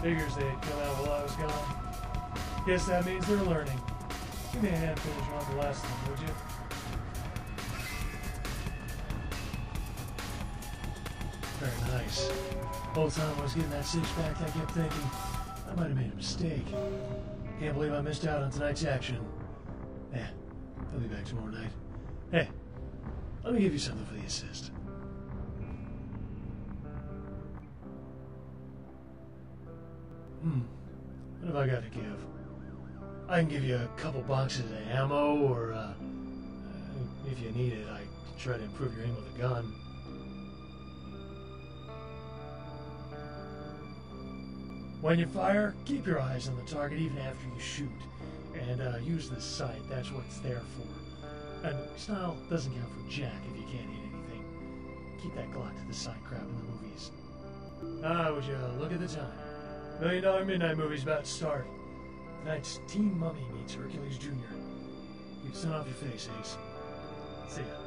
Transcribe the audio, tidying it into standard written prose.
Figures they'd come out while I was gone. Guess that means they're learning. Give me a hand finishing off the last one, would you? Very nice. Whole time I was getting that six-pack, I kept thinking, I might have made a mistake. Can't believe I missed out on tonight's action. Yeah, I'll be back tomorrow night. Hey, let me give you something for the assist. What have I got to give? I can give you a couple boxes of ammo, or, if you need it, I can try to improve your aim with a gun. When you fire, keep your eyes on the target even after you shoot. And use the sight, that's what it's there for. And style doesn't count for jack if you can't hit anything. Keep that Glock to the side crap in the movies. Would you look at the time? $1 Million Midnight movie's about to start. Tonight's Teen Mummy meets Hercules Jr. Keep the sun off your face, Ace. See ya.